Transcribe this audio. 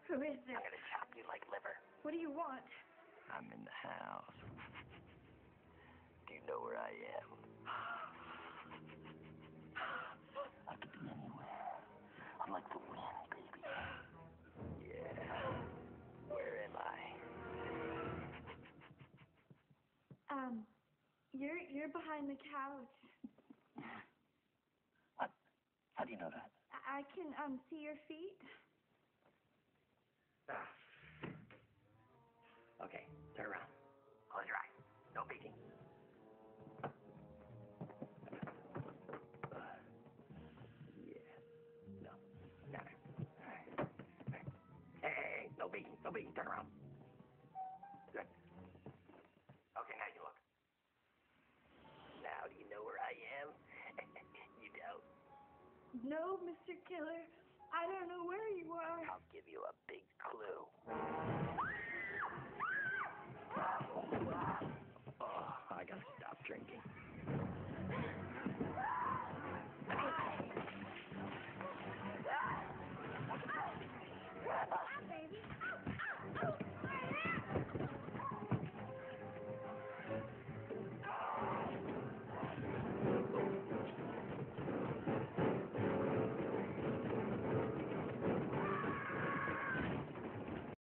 Who is I'm this? gonna chop you like liver. What do you want? I'm in the house. Do you know where I am? I could be anywhere. I'm like the wind, baby. Yeah. Where am I? You're behind the couch. What? How do you know that? I can, see your feet. Okay, turn around. Close your eyes. No peeking. Yeah. No. Got it. All right. Hey, no peeking. No peeking. Turn around. Good. Okay, now you look. Now do you know where I am? You don't. No, Mr. Killer. I don't know where you are. I'll give you a big clue.